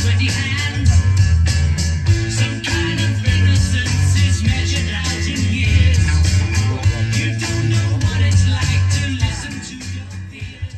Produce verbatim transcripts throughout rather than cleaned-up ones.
sweaty hands. Some kind of innocence is measured out in years. You don't know what it's like to listen to your fears.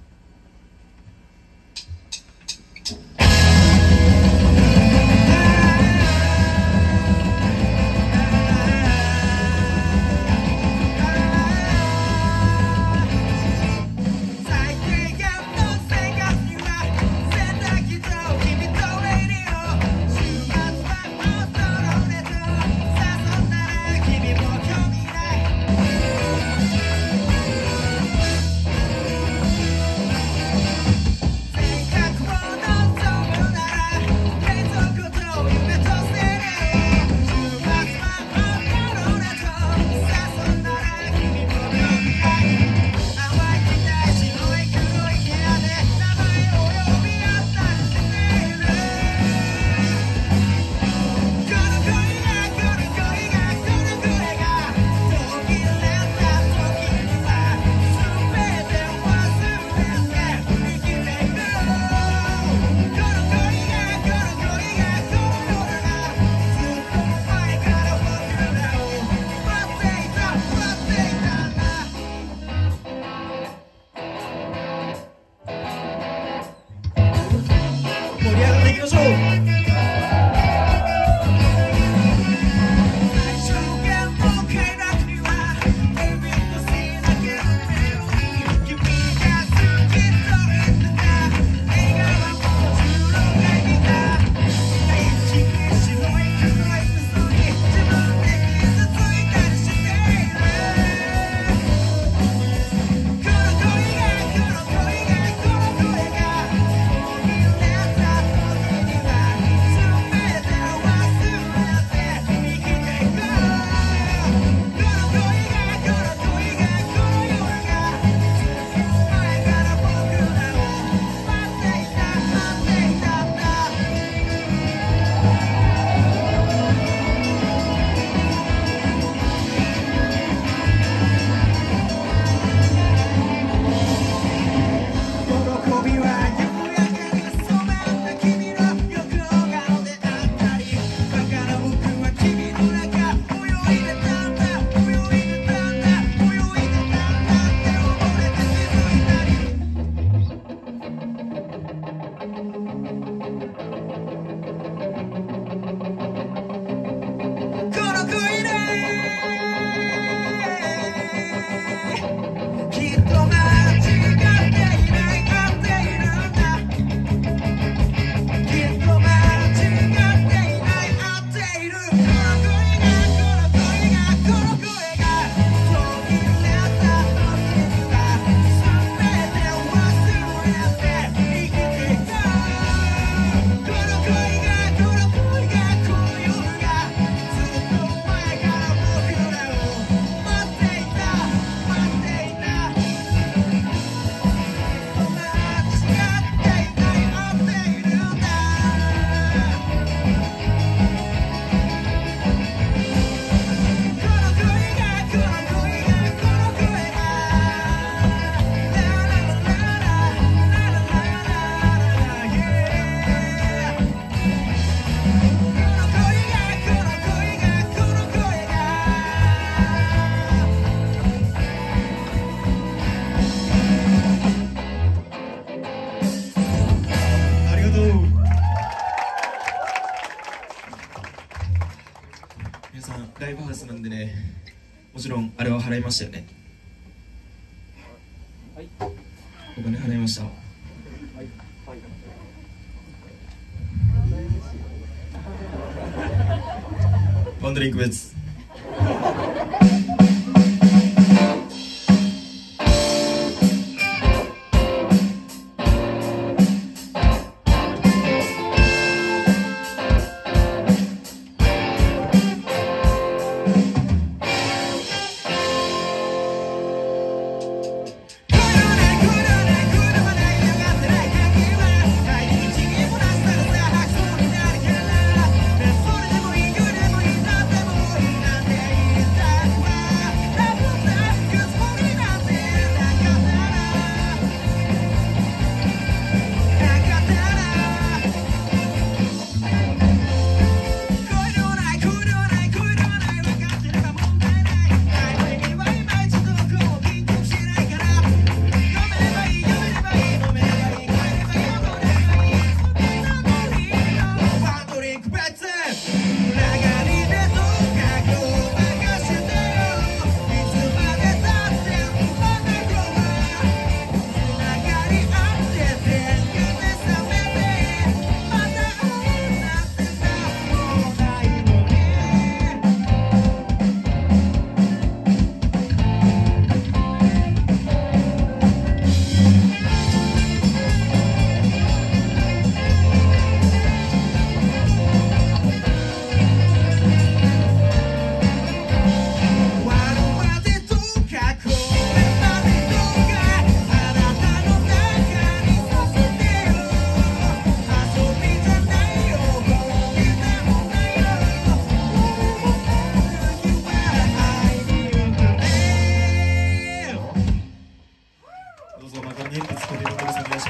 ライブハウスなんでね、もちろんあれは払いましたよね。はい、お金払いました。はいはい、ワンドリンク別。 「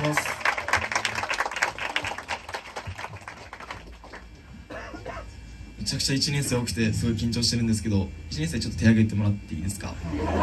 します。めちゃくちゃいちねん生多くてすごい緊張してるんですけど、いちねん生ちょっと手挙げてもらっていいですか。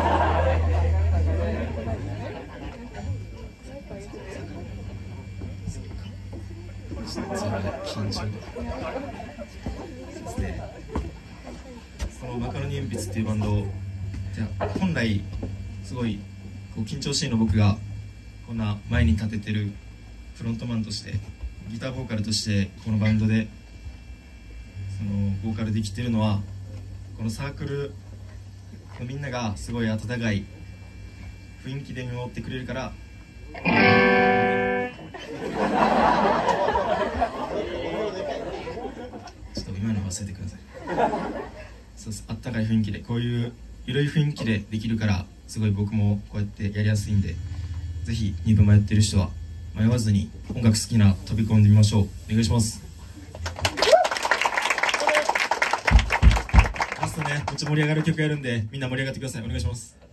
緊張そうですね。このマカロニ鉛筆っていうバンドじゃあ本来すごいこう緊張しいの僕がこんな前に立ててるフロントマンとしてギターボーカルとしてこのバンドでそのボーカルできてるのはこのサークルのみんながすごい温かい雰囲気で見守ってくれるから。ちょっと今の忘れてください。そうです、あったかい雰囲気でこういう緩い雰囲気でできるからすごい僕もこうやってやりやすいんで、ぜひに部迷ってる人は迷わずに音楽好きな飛び込んでみましょう。お願いします。ラストね、めっちゃ盛り上がる曲やるんでみんな盛り上がってください。お願いします。